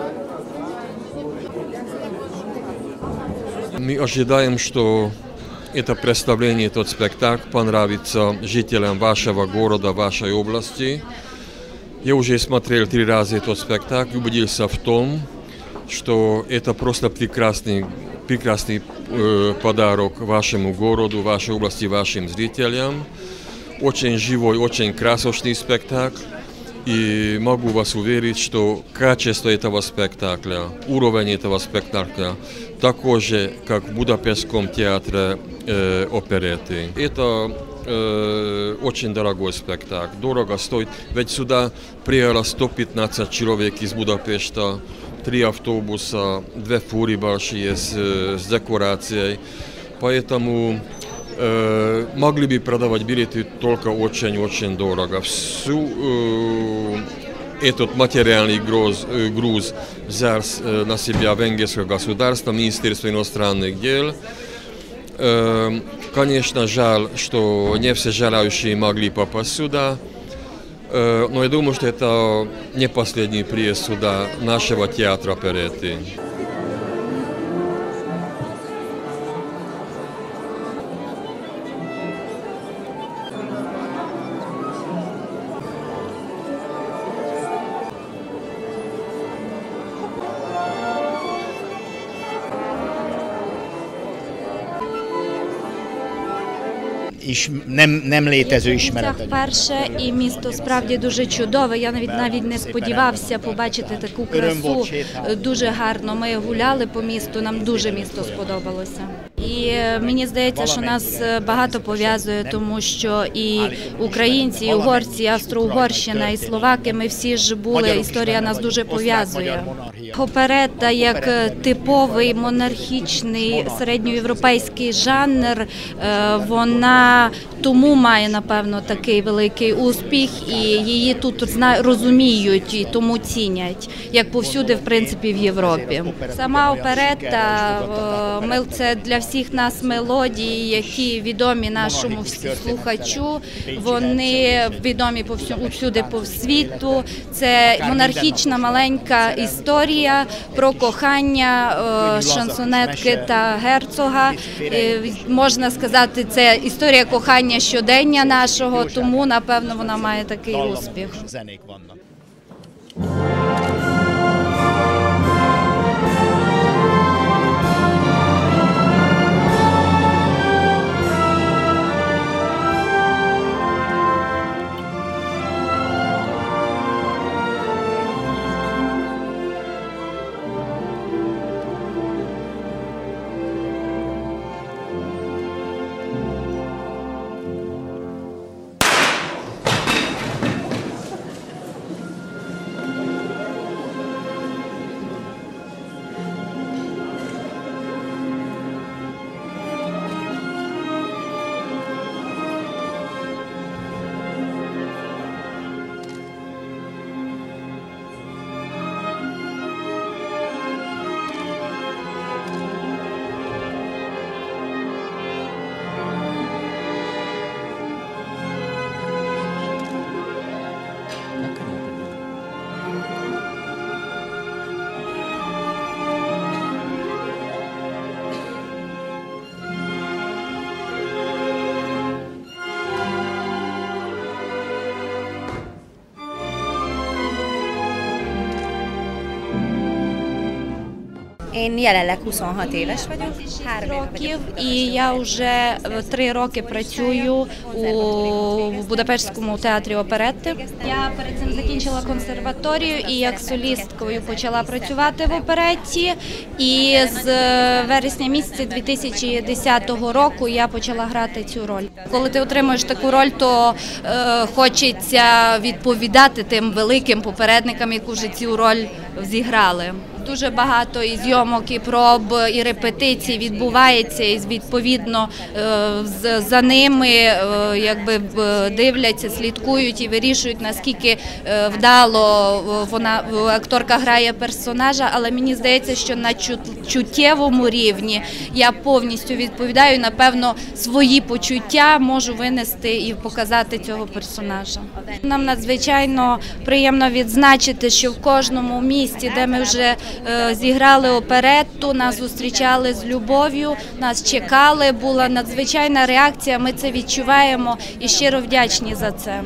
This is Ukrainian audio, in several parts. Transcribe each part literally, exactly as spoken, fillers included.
Мы ожидаем, что это представление, этот спектакль понравится жителям вашего города, вашей области. Я уже смотрел три раза этот спектакль, убедился в том, что это просто прекрасный, прекрасный э, подарок вашему городу, вашей области, вашим зрителям. Очень живой, очень красочный спектакль. И могу вас уверить, что качество этого спектакля, уровень этого спектакля такой же, как в Будапештском театре э, оперетты. Это э, очень дорогой спектакль, дорого стоит. Ведь сюда приехало сто пятнадцать человек из Будапешта, три автобуса, две фуры большие с, с декорацией. Поэтому э, могли бы продавать билеты только очень-очень дорого. Всю, э, этот материальный груз, э, груз взял э, на себя венгерское государство, Министерство иностранных дел. Э, конечно, жаль, что не все желающие могли попасть сюда. Э, но я думаю, что это не последний приезд сюда нашего театра оперетты. Nem, nem létező ismeret. Вперше, і місто справді дуже чудове. Я навіть навіть не сподівався побачити таку красу. Дуже гарно. Ми гуляли по місту, нам дуже місто сподобалося. І мені здається, що нас багато пов'язує, тому що і українці, і угорці, і Австро-Угорщина, і словаки, ми всі ж були, історія нас дуже пов'язує. Оперета як типовий монархічний середньоєвропейський жанр, вона тому має, напевно, такий великий успіх, і її тут розуміють, і тому цінять, як повсюди, в принципі, в Європі. Сама оперета – це для всіх нас мелодії, які відомі нашому слухачу, вони відомі повсюди по світу. Це монархічна маленька історія про кохання шансонетки та герцога. Можна сказати, це історія кохання щодення нашого, тому, напевно, вона має такий успіх. Én jelenleg huszonhat éves vagyok, három років, і я вже три роки працюю у Будапештському театрі оперетти. Я перед цим закінчила консерваторію і як солісткою почала працювати в оперетті. І з вересня місяця дві тисячі десятого року я почала грати цю роль. Коли ти отримуєш таку роль, то е, хочеться відповідати тим великим попередникам, яку вже цю роль зіграли. Дуже багато і зйомок, і проб, і репетицій відбувається, і відповідно за ними якби дивляться, слідкують і вирішують, наскільки вдало вона, акторка грає персонажа, але мені здається, що на чуттєвому рівні я повністю відповідаю, напевно, свої почуття можу винести і показати цього персонажа. Нам надзвичайно приємно відзначити, що в кожному місті, де ми вже зіграли оперетту, нас зустрічали з любов'ю, нас чекали, була надзвичайна реакція, ми це відчуваємо і щиро вдячні за це.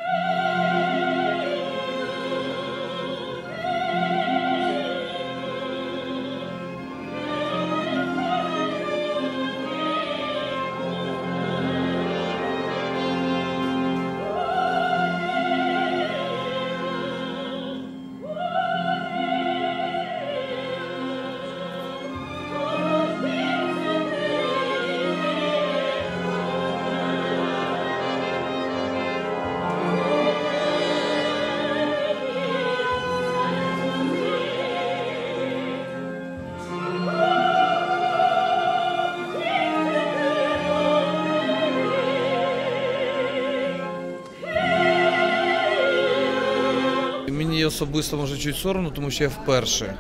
Мені особисто може чуть соромно, тому що я вперше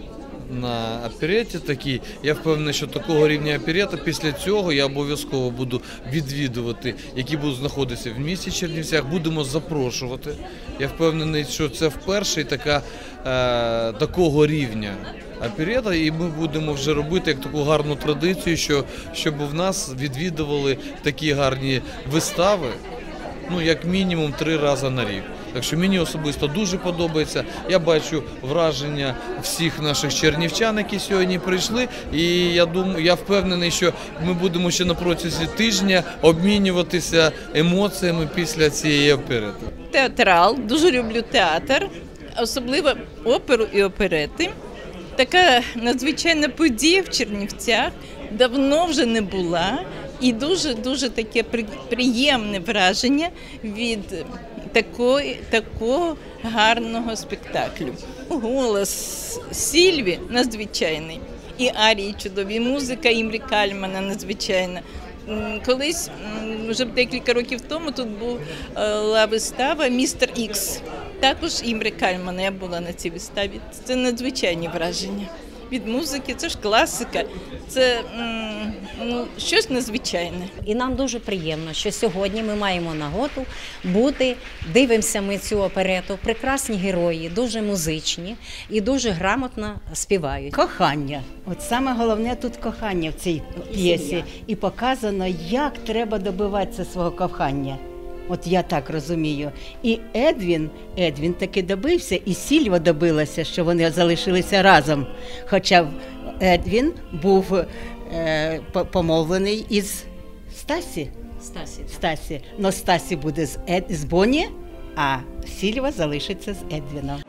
на опереті такій. Я впевнений, що такого рівня оперета після цього я обов'язково буду відвідувати, які будуть знаходитися в місті Чернівцях, будемо запрошувати. Я впевнений, що це вперше така, е, такого рівня оперета, і ми будемо вже робити як таку гарну традицію, що, щоб в нас відвідували такі гарні вистави, ну, як мінімум три рази на рік. Так що мені особисто дуже подобається. Я бачу враження всіх наших чернівчан, які сьогодні прийшли. І я думаю, я впевнений, що ми будемо ще на протязі тижня обмінюватися емоціями після цієї оперети. Театрал, дуже люблю театр, особливо оперу і оперети. Така надзвичайна подія в Чернівцях давно вже не була. І дуже-дуже таке приємне враження від такої, такого гарного спектаклю. Голос Сільві надзвичайний, і арії чудові, і музика Імрі Кальмана надзвичайна. Колись, вже декілька років тому, тут була вистава «Містер Ікс». Також Імрі Кальмана, я була на цій виставі. Це надзвичайні враження. Від музики, це ж класика, це ну, щось надзвичайне. І нам дуже приємно, що сьогодні ми маємо нагоду бути, дивимося ми цю оперету, прекрасні герої, дуже музичні і дуже грамотно співають. Кохання. От саме головне тут кохання в цій п'єсі. І показано, як треба добиватися свого кохання. От я так розумію. І Едвін, Едвін таки добився, і Сільва добилася, що вони залишилися разом. Хоча Едвін був е, помовлений із Стасі. Стасі. Стасі. Но Стасі буде з, Ед, з Бонні, а Сільва залишиться з Едвіном.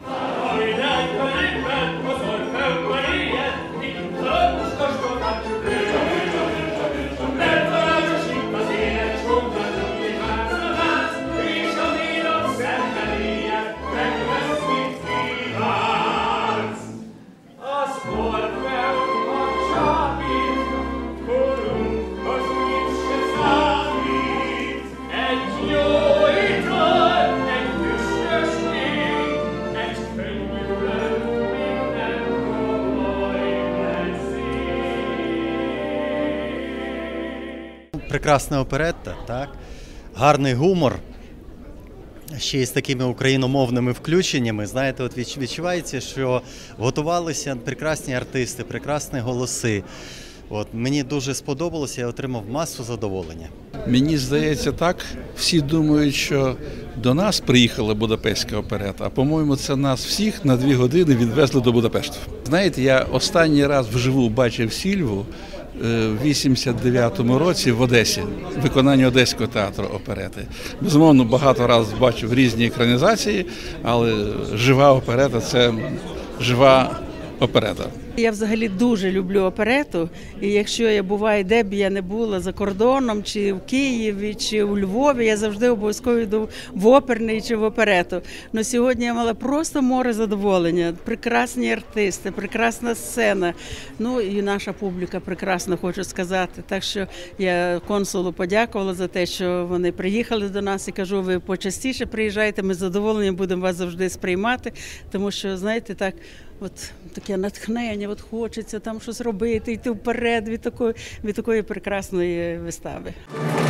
Прекрасна оперетта, так? Гарний гумор, ще й з такими україномовними включеннями. Знаєте, от відчувається, що готувалися прекрасні артисти, прекрасні голоси. От, мені дуже сподобалося, я отримав масу задоволення. Мені здається так, всі думають, що до нас приїхала Будапештська оперета, а по-моєму це нас всіх на дві години відвезли до Будапешту. Знаєте, я останній раз вживу бачив Сільву в вісімдесят дев'ятому році в Одесі, виконання Одеського театру оперети. Безумовно, багато разів бачив різні екранізації, але жива оперета – це жива оперета. Я взагалі дуже люблю оперету, і якщо я буваю, де б я не була, за кордоном, чи в Києві, чи у Львові, я завжди обов'язково йду в оперний чи в оперету. Но сьогодні я мала просто море задоволення, прекрасні артисти, прекрасна сцена, ну і наша публіка прекрасна, хочу сказати. Так що я консулу подякувала за те, що вони приїхали до нас, і кажу, ви почастіше приїжджайте, ми з задоволенням будемо вас завжди сприймати, тому що, знаєте, так, от таке натхнення, от хочеться там щось робити, йти вперед від такої, від такої прекрасної вистави.